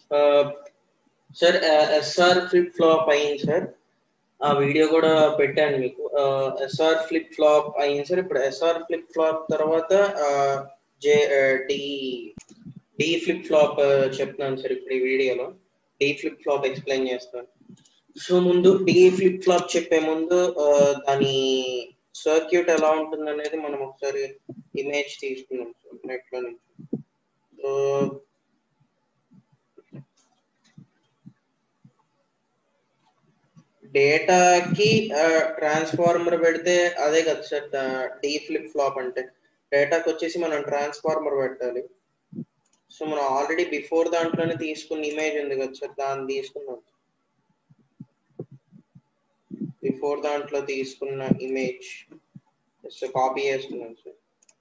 Sir SR flip flop అయింది sir. ఆ video కూడా పెట్టాను మీకు. ఎస్ఆర్ ఫ్లిప్ ఫ్లాప్ అయింది సార్. ఇప్పుడు ఎస్ఆర్ ఫ్లిప్ ఫ్లాప్ తర్వాత J D D flip flop చెప్తున్నాను సార్ ఇప్పుడు ఈ వీడియోలో. డి ఫ్లిప్ ఫ్లాప్ ఎక్స్ప్లెయిన్ చేస్తాను. సో ముందు డి ఫ్లిప్ ఫ్లాప్ చెప్పే ముందు దాని సర్క్యూట్ ఎలా ఉంటుంది అనేది మనం ఒకసారి ఇమేజ్ తీసుకున్నాం సార్ నెట్ లో నుంచి. సో డేటాకి ట్రాన్స్ఫార్మర్ పెడితే అదే కదా సార్ డి ఫ్లిప్ ఫ్లాప్ అంటే. డేటాకి వచ్చేసి మనం ట్రాన్స్ఫార్మర్ పెట్టాలి. సో మనం ఆల్రెడీ బిఫోర్ దాంట్లోనే తీసుకున్న ఇమేజ్ ఉంది కదా సార్, దాన్ని తీసుకున్నాం. బిఫోర్ దాంట్లో తీసుకున్న ఇమేజ్ కాపీ చేసుకున్నాం సార్.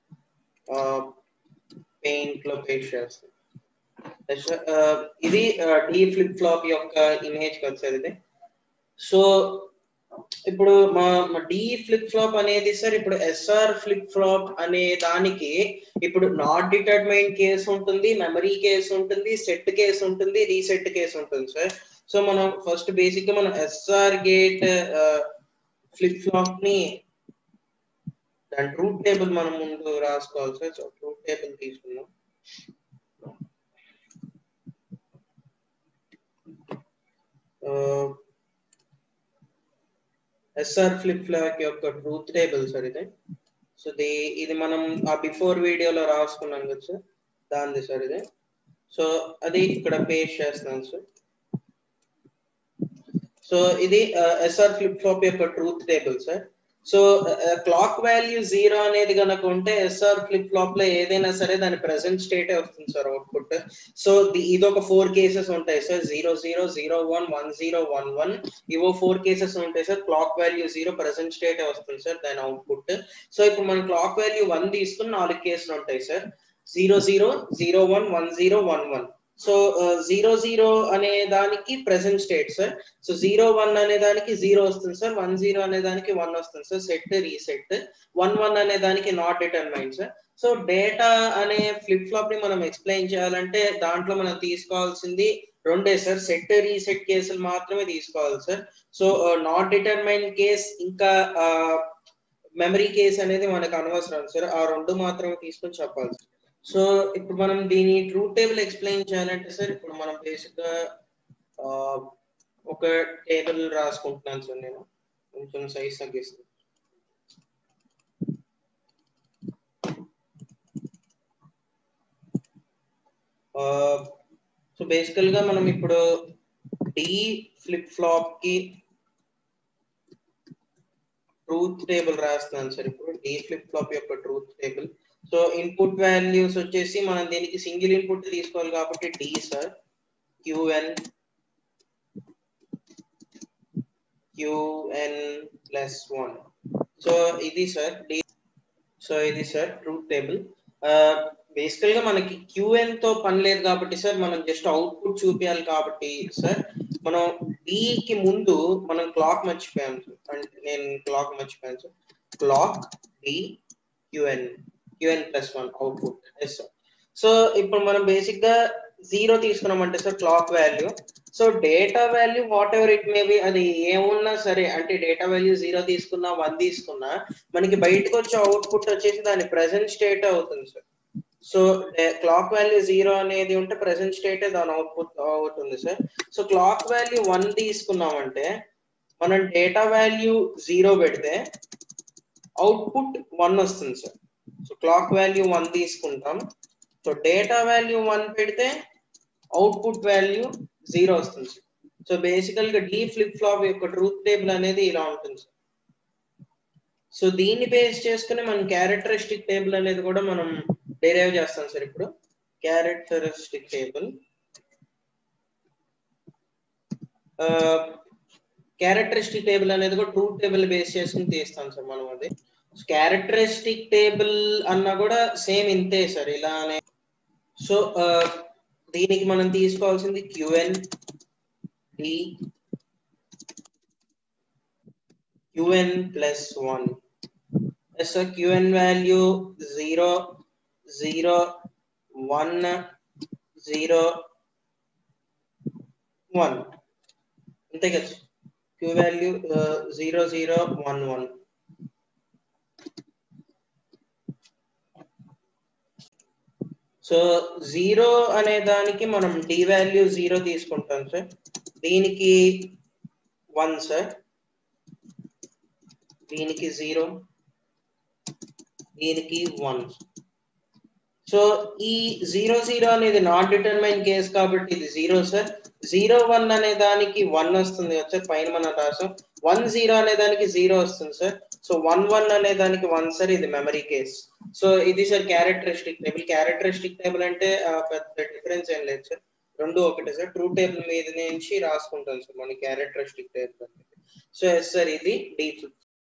పెయింట్ లో పేస్ట్ చేస్తాం. ఇది డి ఫ్లిప్ ఫ్లాప్ యొక్క ఇమేజ్ కదా సార్ ఇది. సో ఇప్పుడు మా డి ఫ్లిప్ ఫ్లాప్ అనేది సార్ ఇప్పుడు ఎస్ఆర్ ఫ్లిప్ ఫ్లాప్ అనే దానికి ఇప్పుడు నాట్ డిటర్మైన్ కేసు ఉంటుంది, మెమరీ కేసు ఉంటుంది, సెట్ కేసు ఉంటుంది, రీసెట్ కేసు ఉంటుంది సార్. సో మనం ఫస్ట్ బేసిక్ గా మనం ఎస్ఆర్ గేట్ ఫ్లిప్ ఫ్లాప్ ని దాని ట్రూత్ టేబుల్ మనం ముందు రాసుకోవాలి సార్. సో ట్రూత్ టేబుల్ తీసుకున్నాం. ఎస్ఆర్ ఫ్లిప్ ఫ్లాప్ యొక్క ట్రూత్ టేబుల్ సార్ ఇది. సో ఇది మనం ఆ బిఫోర్ వీడియోలో రాసుకున్నాం కదా సార్, దానిది సార్ ఇది. సో అది ఇక్కడ పేస్ట్ చేస్తాను సార్. సో ఇది ఎస్ఆర్ ఫ్లిప్ ఫ్లాప్ యొక్క truth table sir. So clock value 0 అనేది కనుక ఉంటే ఎస్ఆర్ ఫ్లిప్ ఫ్లాప్ లో ఏదైనా సరే దాని ప్రెసెంట్ స్టేటే వస్తుంది సార్ అవుట్పుట్. సో ఇది ఒక 4 కేసెస్ ఉంటాయి సార్. 0 0 0 1 1 0 1 1 ఇవో 4 కేసెస్ ఉంటాయి సార్. క్లాక్ వాల్యూ 0 ప్రెసెంట్ స్టేటే వస్తుంది సార్ దాని అవుట్పుట్. సో ఇప్పుడు మనం క్లాక్ వాల్యూ 1 తీసుకుని 4 కేసులు ఉంటాయి సార్. 0 0 0 1 1 0 1 1. సో 0 0 అనే దానికి ప్రెసెంట్ స్టేట్ సార్. సో 0 1 అనే దానికి 0 వస్తుంది సార్. 1 0 అనే దానికి 1 వస్తుంది సార్. Set reset. 1 1 అనే దానికి not determine sir. So data అనే ఫ్లిప్ ఫ్లాప్ ని మనం ఎక్స్ప్లెయిన్ చేయాలంటే దాంట్లో మనం తీసుకోవాల్సింది రెండే సార్. సెట్ రీసెట్ కేసులు మాత్రమే తీసుకోవాలి sir. So not determine case ఇంకా మెమరీ కేస్ అనేది మనకు అనవసరం సార్. ఆ రెండు మాత్రమే తీసుకొని చెప్పాలి సార్. సో ఇప్పుడు మనం దీని ట్రూత్ టేబుల్ ఎక్స్ప్లెయిన్ చేయాలంటే సార్ ఇప్పుడు మనం బేసిక్ గా ఒక టేబుల్ రాసుకుంటున్నాను సార్. నేను కొంచెం సైజ్ తగ్గిస్తాను. సో బేసికల్ గా మనం ఇప్పుడు డి ఫ్లిప్ ఫ్లాప్ కి ట్రూత్ టేబుల్ రాస్తున్నాను సార్. ఇప్పుడు డి ఫ్లిప్ ఫ్లాప్ యొక్క truth table. So input values వచ్చేసి మనం దీనికి సింగిల్ ఇన్పుట్ తీసుకోవాలి కాబట్టి D sir QN plus 1. So ఇది సార్ డి. సో ఇది సార్ ట్రూత్ టేబుల్. బేసికల్ గా మనకి క్యూఎన్ తో పని లేదు కాబట్టి సార్ మనం జస్ట్ అవుట్పుట్ చూపించాలి కాబట్టి సార్ మనం డి కి ముందు మనం క్లాక్ మర్చిపోయాం సార్. అంటే నేను క్లాక్ మర్చిపోయాను sir. Clock D QN plus 1 output. Yes sir. So ఇప్పుడు మనం బేసిక్ గా 0 తీసుకున్నామంటే sir clock value. So data value whatever it may be అది ఏమున్నా సరే, అంటే డేటా వాల్యూ 0 తీసుకున్నా 1 తీసుకున్నా మనకి బయటకు వచ్చే అవుట్పుట్ వచ్చేసి దాని ప్రెసెంట్ స్టేట్ అవుతుంది సార్. సో క్లాక్ వాల్యూ 0 అనేది ఉంటే ప్రెసెంట్ స్టేట్ దాని అవుట్పుట్ అవుతుంది సార్. సో క్లాక్ వాల్యూ 1 తీసుకున్నామంటే మనం డేటా వాల్యూ 0 పెడితే అవుట్పుట్ 1 వస్తుంది సార్. సో క్లాక్ వాల్యూ 1 తీసుకుంటాం. సో డేటా వాల్యూ 1 పెడితే అవుట్పుట్ వాల్యూ 0 వస్తుంది సార్. సో బేసికల్ గా డి ఫ్లిప్ ఫ్లాప్ యొక్క ట్రూత్ టేబుల్ అనేది ఇలా ఉంటుంది సార్. సో దీన్ని బేస్ చేసుకుని మనం క్యారెక్టరిస్టిక్ టేబుల్ అనేది కూడా మనం డిరైవ్ చేస్తాం సార్. ఇప్పుడు క్యారెక్టరిస్టిక్ టేబుల్ అనేది కూడా ట్రూత్ టేబుల్ బేస్ చేసుకుని తీస్తాం సార్ మనం. అది క్యారెక్టరిస్టిక్ టేబుల్ అన్నా కూడా సేమ్ ఇంతే సార్, ఇలానే. సో దీనికి మనం తీసుకోవాల్సింది QN D plus 1. So QN value 0 0 1 0 1 అంతే కదా q వాల్యూ 0 0 1 1 సో 0 అనే దానికి మనం d వాల్యూ 0 తీసుకుంటాం సార్ దీనికి 1 సార్ దీనికి 0 దీనికి 1 సో ఈ 0 0 అనేది నాట్ డిటర్మైన్ కేస్ కాబట్టి ఇది 0 సార్ 0 1 అనే దానికి 1 వస్తుంది సార్ పైన మనం రాసాం 1 0 అనే దానికి 0 వస్తుంది సార్ సో 1 1 అనే దానికి 1 సార్ ఇది మెమరీ కేస్ సో ఇది సార్ క్యారెక్టరిస్టిక్ టేబుల్ అంటే పెద్ద డిఫరెన్స్ ఏం లేదు సార్ రెండు ఒకటే సార్ ట్రూ టేబుల్ మీద నుంచి రాసుకుంటాం సార్ మన characteristic table so yes sir ఇది D